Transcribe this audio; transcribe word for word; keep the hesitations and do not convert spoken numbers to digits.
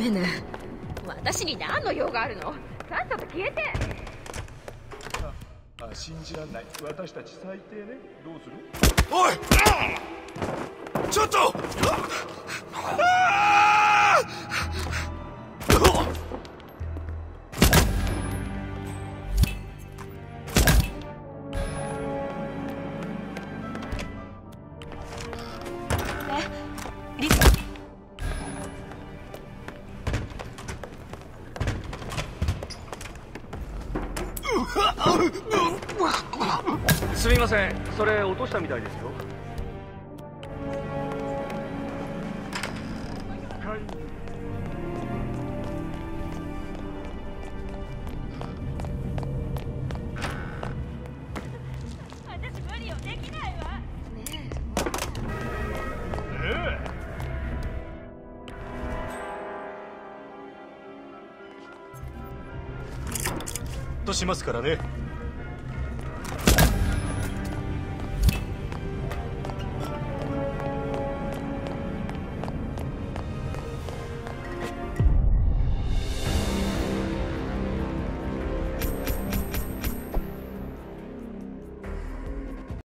めぬ。 私に何の用があるの？さっさと消えて。 ああ、信じらんない。私たち最低ね。どうする？ おい、ちょっと。ああ！ すみません、それ落としたみたいですよ。 私無理よ、できないわ。 ねえ。 としますからね。